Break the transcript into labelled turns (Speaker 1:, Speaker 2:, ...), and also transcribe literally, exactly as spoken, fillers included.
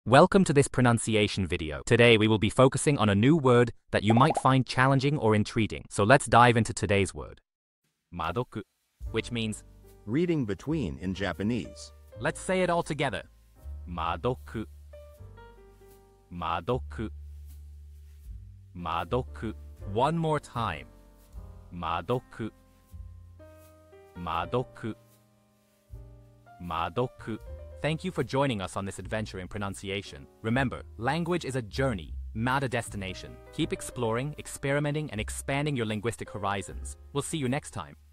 Speaker 1: Welcome to this pronunciation video. Today we will be focusing on a new word that you might find challenging or intriguing. So let's dive into today's word. Madoku, which means
Speaker 2: reading between in Japanese.
Speaker 1: Let's say it all together. Madoku. Madoku. Madoku. One more time. Madoku. Madoku. Madoku. Thank you for joining us on this adventure in pronunciation. Remember, language is a journey, not a destination. Keep exploring, experimenting, and expanding your linguistic horizons. We'll see you next time.